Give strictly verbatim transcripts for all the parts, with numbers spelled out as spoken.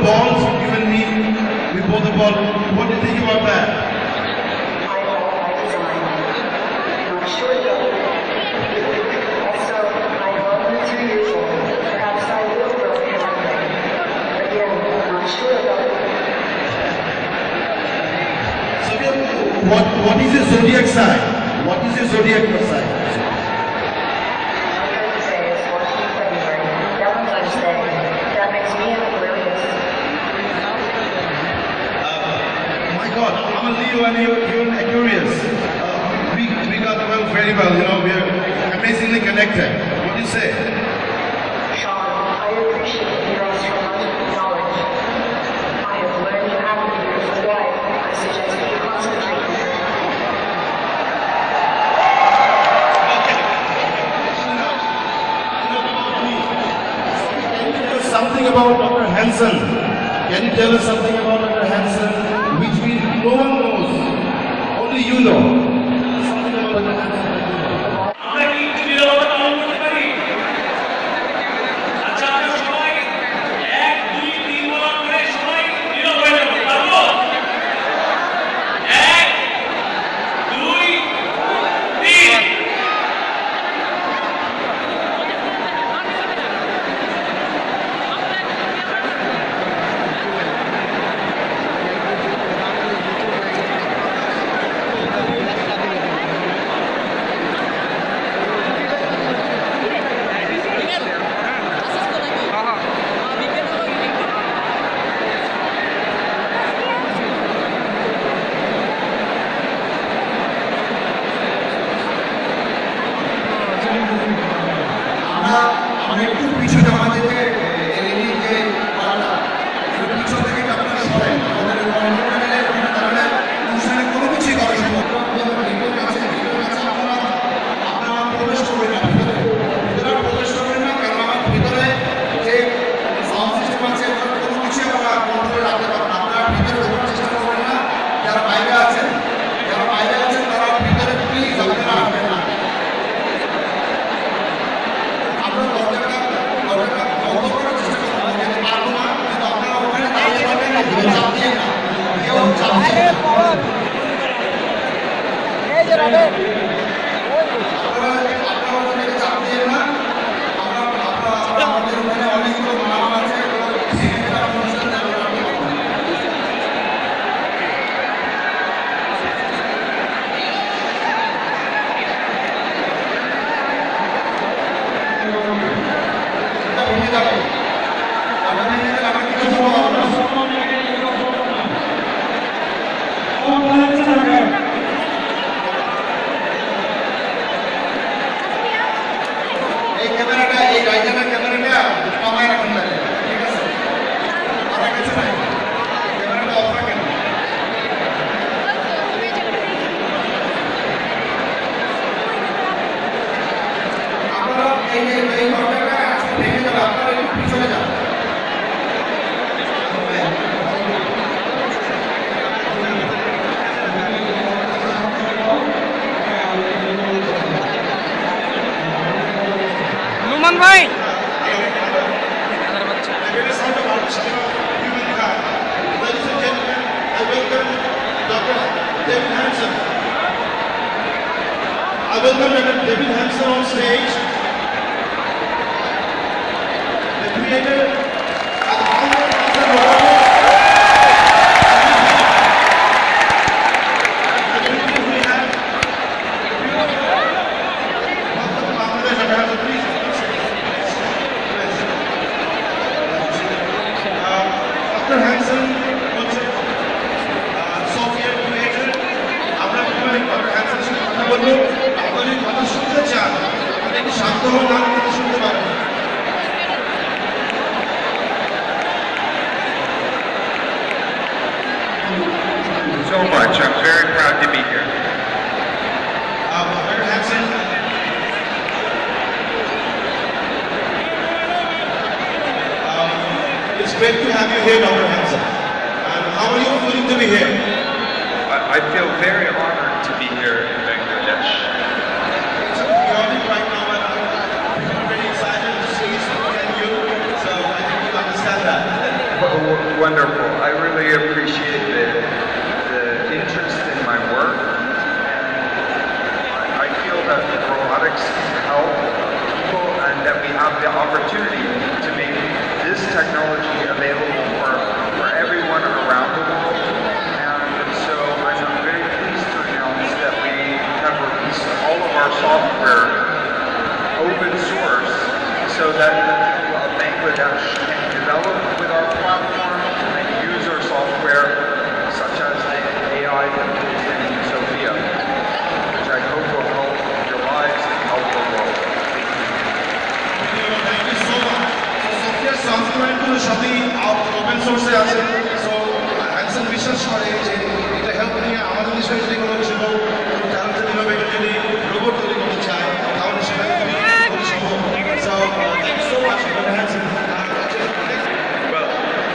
balls, you and me, we both the ball. What do you think about that? I love my design. Not sure though. Also, I love the two years old. Perhaps I will grow hair one day. Again, not sure though. Sophia, what, what is your zodiac sign? What is your zodiac sign? I'm a Leo and you're, you're an Aquarius. Uh, we, we got well very well, you know, we're amazingly connected. What do you say? Sean, I appreciate your astronomical knowledge. I have learned you have to be your wife. I suggest you concentrate. Okay. Can you tell us something about Doctor Hanson? Can you tell us something about Doctor Hanson? Which we, no one knows, only you know. Something about the Hanson. I welcome David Hanson on stage, the creator and founder of Robotics. And we have please, Doctor Hanson, Sophia creator, আমরা Doctor Hanson সাথে কথা বলবো। কথা শুনতে চান, আপনি একটু শান্ত হন, না কথা শুনতে পারেন। So much. I'm very proud to be here. Uh, Doctor Hanson, um, it's great to have you here, Doctor Hanson. And how are you feeling to be here? I, I feel very honored to be here in Bangladesh. Right now, and I'm very excited to see you, so I think you understand that. the opportunity to make this technology available for, for everyone around the world. And so I'm very pleased to announce that we have released all of our software open source so that Bangladesh can develop with our platform and use our software, such as the A I that builds in Sophia, which I hope will help your lives and help the world. Thank you so much. So Sophia software গুলো সবই open সোর্সে আছে। So Hanson বিশ্বাস করে যে এটা help নিয়ে আমাদের দেশে যদি কোনো ছিল তারা যদি ভাবে যদি রোবট তৈরি করতে চায় তাহলে সেটা খুবই সম্ভব। So thank you so much for Hanson. Well,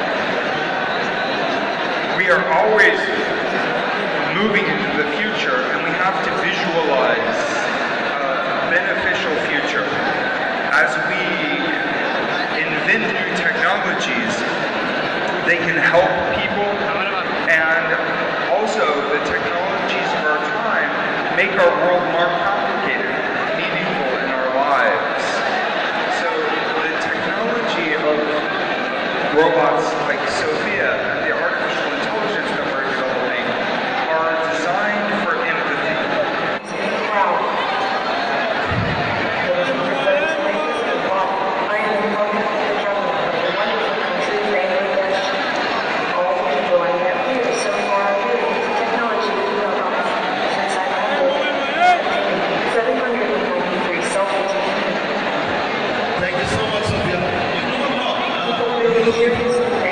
we are always moving into the future, and we have to visualize a beneficial future. As we invent new technologies, they can help people, and also the technologies of our time make our world more complicated, meaningful in our lives. So the technology of robots like Sophia and the artificial intelligence that we're developing are designed for empathy. Thank you so much, Sophia. You know what? Uh, you look here.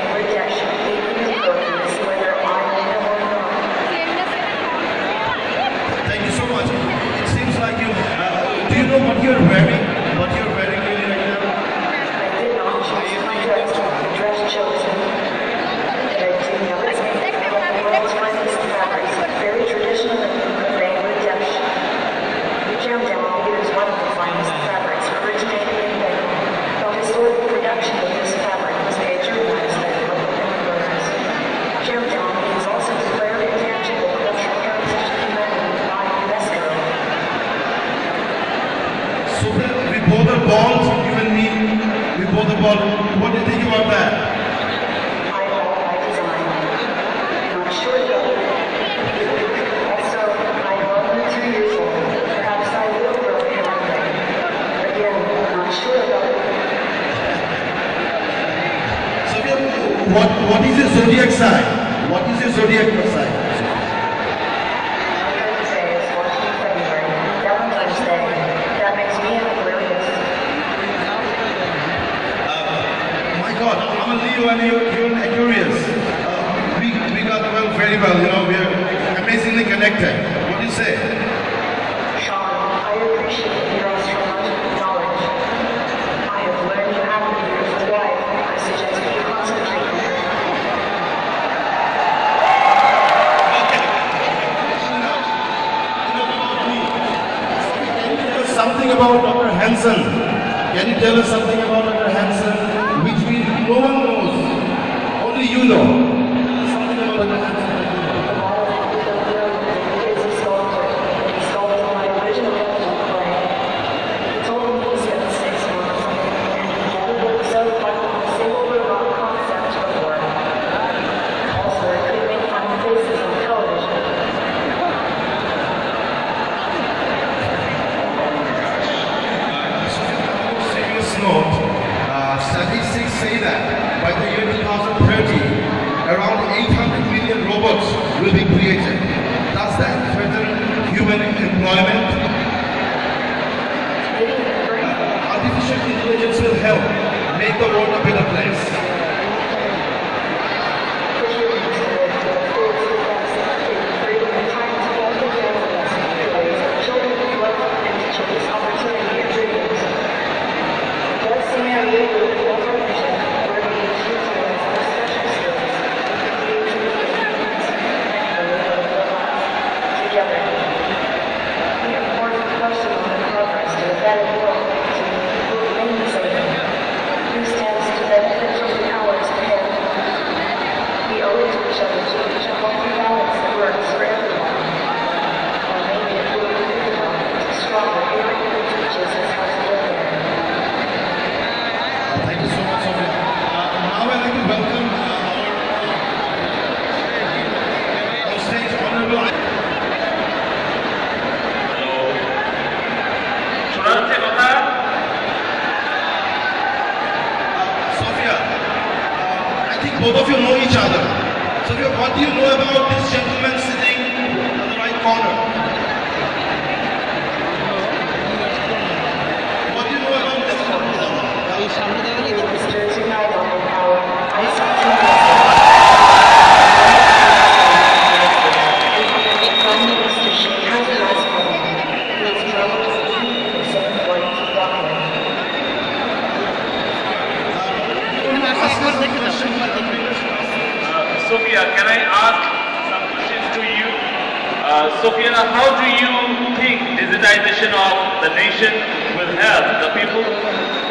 Thank you so much. It seems like you. Uh, do you know what you're wearing? What you're wearing really right now? I did not choose my dress, the dress chosen. And I do know it's made from the world's finest fabrics, very traditional in Bangladesh. Jamdown is one of the finest fabrics originated in Bangladesh. The historical production of this fabric was patronized by the local immigrants. Jamdown is also declared intangible cultural heritage of humanity by UNESCO. Sophia, we both are bald, you and me. We both are bald. What do you think about that? I love my design. Not sure though. Also, I love the two years old. Perhaps I will grow hair one day. Again, not sure though. Sophia, what, what is your zodiac sign? What is your zodiac sign? My birthday is fourteenth February, Valentine's Day. That makes me an Aquarius. My God, I'm a Leo and you're, you're an Aquarius. Uh, we, we got well very well, you know, we're amazingly connected. What do you say? Sean, I appreciate your astrological knowledge. I have learned you have a beautiful wife. I suggest you concentrate on her. Something about Doctor Hanson. Can you tell us something about Doctor Hanson, which we no one knows, only you know? Something about Doctor Hanson. Note, uh, statistics say that by the year two thousand thirty, around eight hundred million robots will be created. Does that threaten human employment? Uh, artificial intelligence will help make the world a better place. That it will, to many say, who stands to benefit from the both of you know each other. Sophia, what do you know about this gentleman sitting on the right corner? What do you know about this one? Sophia, can I ask some questions to you? Uh, Sophia, how do you think digitization of the nation will help the people? In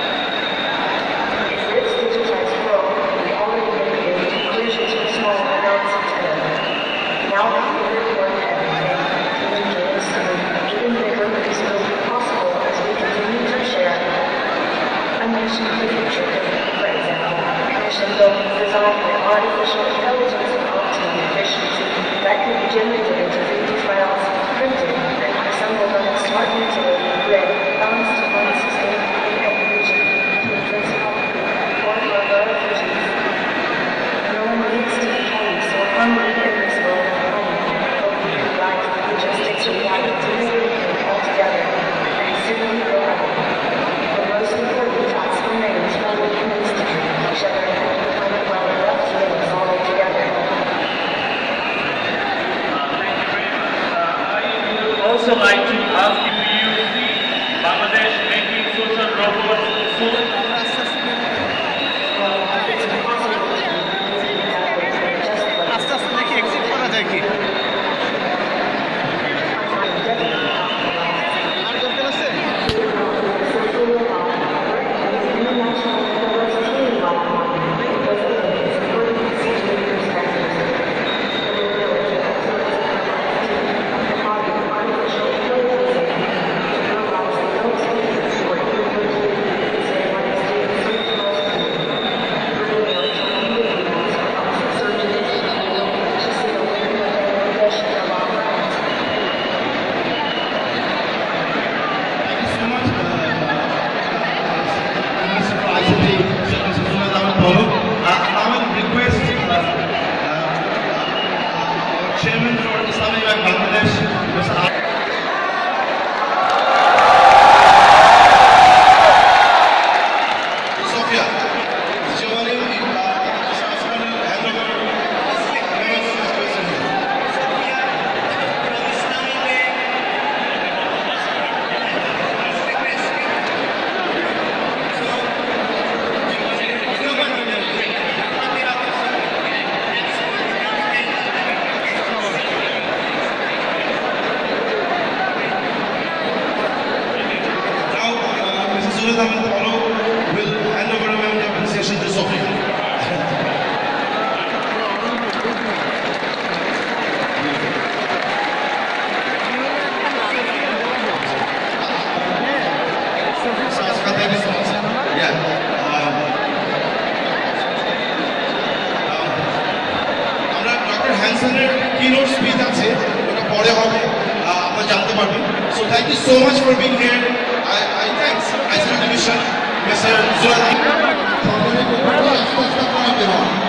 this digitized world, we already mitigated inclusions for small amounts of time. Now we can report everything, even games, even bigger because it will be possible as we continue to share a mission for the future. For example, a mission built and designed by artificial intelligence and optimum efficiency that can be generated into three D files, printed, and assembled on a smart utility grid balanced upon a sustainability and region to influence public or lower efficiency. No one needs to be homeless or hungry in this world of money, but we can guide the logistics required to live altogether and soon be reliable. The most important task remains for we humans to treat each other and become well enough to live us all together. Also like to ask you, do you see Bangladesh making social robots soon? আস্তে আস্তে দেখি exit করা যায় কি আর দরকার আছে Chairman for Islamic Bank Bangladesh, Mister Sophia, Giovanni, uh, hand over. Will hand over a member compensation to Sophia. Yeah. আমরা doctor হ্যানসনের কিনোট স্পিচ আছে ওটা পরে হবে আপনারা জানতে পারবেন so thank you so much for being here I I thanks ICT division mister Jewel